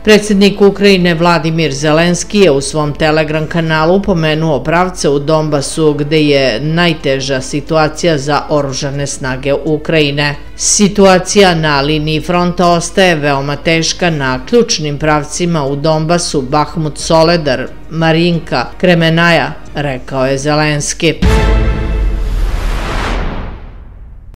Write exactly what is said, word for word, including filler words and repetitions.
Predsjednik Ukrajine Vladimir Zelenski je u svom Telegram kanalu pomenuo pravce u Donbasu gde je najteža situacija za oružane snage Ukrajine. Situacija na liniji fronta ostaje veoma teška na ključnim pravcima u Donbasu, Bahmut, Soledar, Marinka, Kremenaja, rekao je Zelenski.